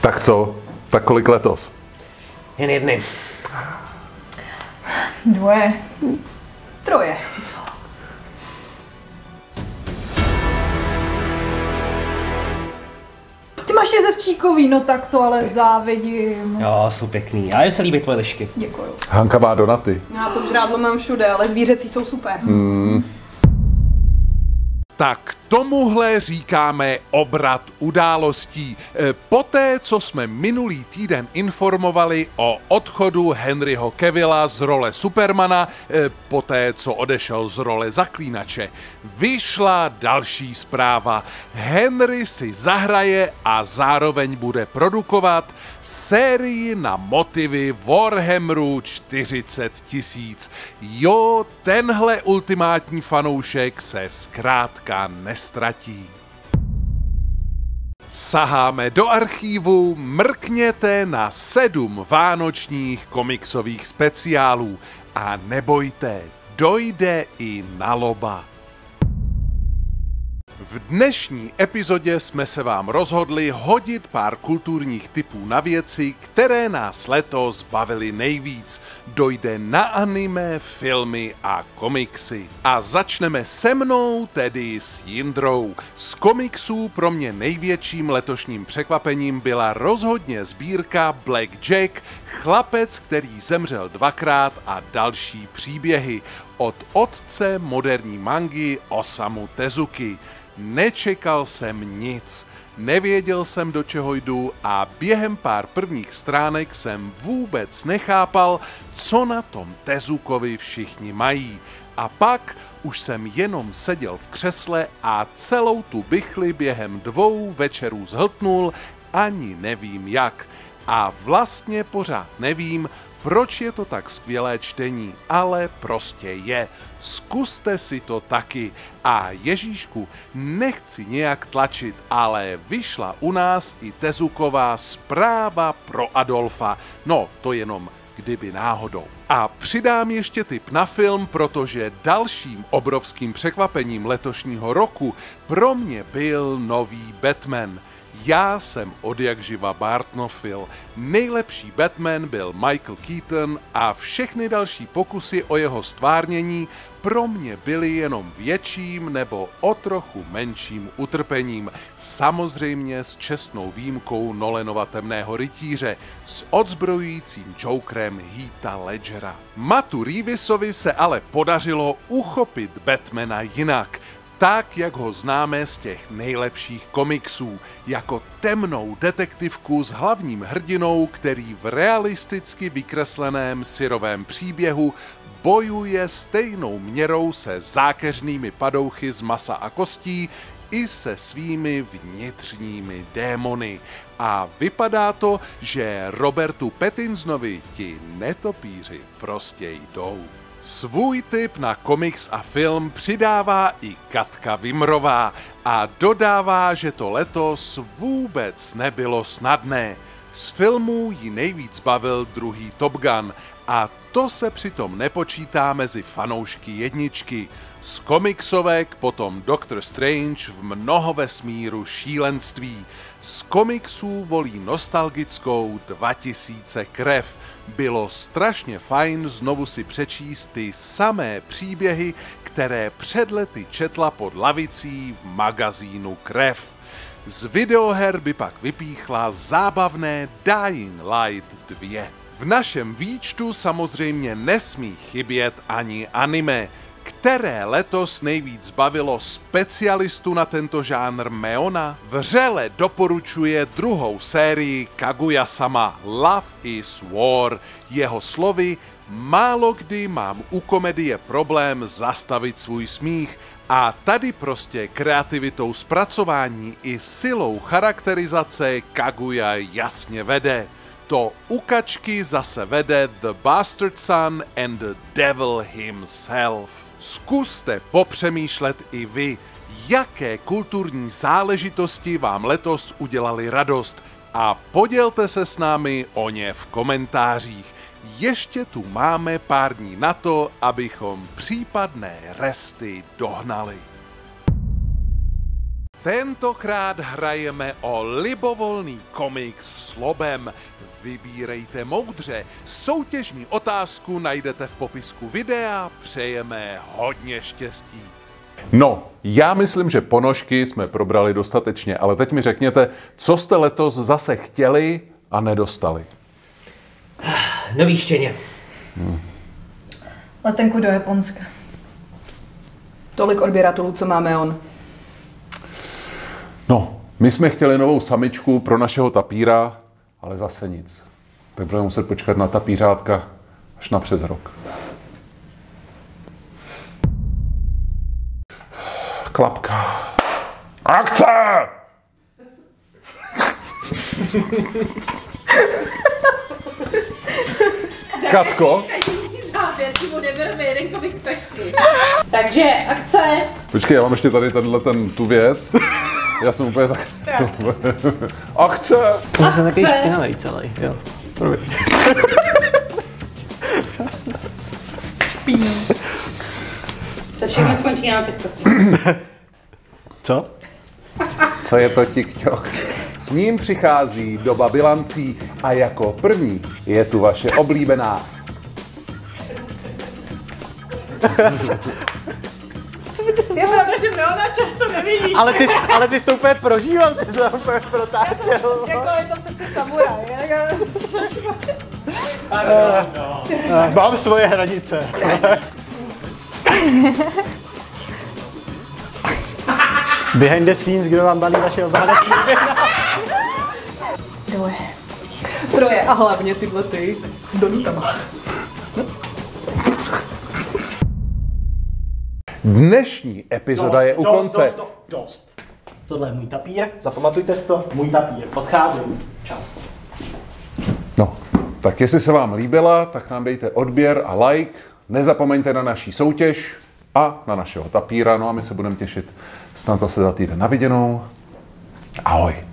Tak co? Tak kolik letos? Jen jedny. 2. 3. Ty máš jezevčíkový, no tak to ale závidím. Jo, jsou pěkný. A se líbí tvoje lišky. Děkuju. Hanka má donaty. Já to žrádlo mám všude, ale zvířecí jsou super. Tak tomuhle říkáme obrat událostí. Poté, co jsme minulý týden informovali o odchodu Henryho Cavilla z role Supermana, poté, co odešel z role Zaklínače, vyšla další zpráva. Henry si zahraje a zároveň bude produkovat sérii na motivy Warhammeru 40 000. Jo, tenhle ultimátní fanoušek se zkrátka nestratí. Saháme do archívu, mrkněte na 7 vánočních komiksových speciálů a nebojte, dojde i na loba. V dnešní epizodě jsme se vám rozhodli hodit pár kulturních tipů na věci, které nás letos bavily nejvíc. Dojde na anime, filmy a komiksy. A začneme se mnou, tedy s Jindrou. Z komiksů pro mě největším letošním překvapením byla rozhodně sbírka Black Jack, chlapec, který zemřel 2krát a další příběhy. Od otce moderní mangy Osamu Tezuki. Nečekal jsem nic, nevěděl jsem, do čeho jdu a během pár prvních stránek jsem vůbec nechápal, co na tom Tezukovi všichni mají. A pak už jsem jenom seděl v křesle a celou tu bichli během 2 večerů zhltnul, ani nevím jak. A vlastně pořád nevím, proč je to tak skvělé čtení, ale prostě je. Zkuste si to taky. A Ježíšku, nechci nějak tlačit, ale vyšla u nás i Tezuková Zpráva pro Adolfa. No, to jenom kdyby náhodou. A přidám ještě tip na film, protože dalším obrovským překvapením letošního roku pro mě byl nový Batman. Já jsem odjakživa Bartnofil. Nejlepší Batman byl Michael Keaton a všechny další pokusy o jeho stvárnění pro mě byly jenom větším nebo o trochu menším utrpením. Samozřejmě s čestnou výjimkou Nolanova Temného rytíře s odzbrojujícím Jokerem Heatha Ledgera. Mattu Reevesovi se ale podařilo uchopit Batmana jinak. Tak, jak ho známe z těch nejlepších komiksů, jako temnou detektivku s hlavním hrdinou, který v realisticky vykresleném syrovém příběhu bojuje stejnou měrou se zákeřnými padouchy z masa a kostí i se svými vnitřními démony. A vypadá to, že Robertu Pattinsonovi ti netopíři prostě jdou. Svůj tip na komiks a film přidává i Katka Vimrová a dodává, že to letos vůbec nebylo snadné. Z filmů jí nejvíc bavil druhý Top Gun a to se přitom nepočítá mezi fanoušky jedničky. Z komiksovek potom Doctor Strange v mnohovesmíru šílenství. Z komiksů volí nostalgickou 2000 krev. Bylo strašně fajn znovu si přečíst ty samé příběhy, které před lety četla pod lavicí v magazínu Krev. Z videoher by pak vypíchla zábavné Dying Light 2. V našem výčtu samozřejmě nesmí chybět ani anime, které letos nejvíc bavilo specialistu na tento žánr Meona. Vřele doporučuje druhou sérii Kaguya-sama Love is War. Jeho slovy, málo kdy mám u komedie problém zastavit svůj smích a tady prostě kreativitou zpracování i silou charakterizace Kaguya jasně vede. To u Kačky zase vede The Bastard Son and the Devil himself. Zkuste popřemýšlet i vy, jaké kulturní záležitosti vám letos udělali radost a podělte se s námi o ně v komentářích. Ještě tu máme pár dní na to, abychom případné resty dohnali. Tentokrát hrajeme o libovolný komiks s lobem. Vybírejte moudře. Soutěžní otázku najdete v popisku videa. Přejeme hodně štěstí. No, já myslím, že ponožky jsme probrali dostatečně, ale teď mi řekněte, co jste letos zase chtěli a nedostali. Nový štěně. Letenku do Japonska. Tolik odběratelů, co máme on. No, my jsme chtěli novou samičku pro našeho tapíra, ale zase nic. Tak budeme muset počkat na tapířátka až na přes rok. Klapka. Akce! Katko? Takže akce. Počkej, já mám ještě tady tu věc. Já jsem úplně tak... Akce! Já jsem takový špinavý celý, jo. Špíný. To všechno skončí na TikToku. Co? Co je to TikTok? S ním přichází doba bilancí a jako první je tu vaše oblíbená. Je pravda, že Leona často nevidíš. Ale ty jsi to úplně prožíval, ty jsi to úplně protátěl. Jako je to v srdci samuraj. Mám svoje hranice. Behind the scenes, kdo vám balí naše obrany? Troje a hlavně tyhle ty s donutama. Dnešní epizoda je u konce. Dost. Tohle je můj tapír, zapamatujte si to, můj tapír. Odcházím. Čau. No, tak jestli se vám líbila, tak nám dejte odběr a like. Nezapomeňte na naší soutěž a na našeho tapíra. No a my se budeme těšit snad zase za týden. Na viděnou. Ahoj.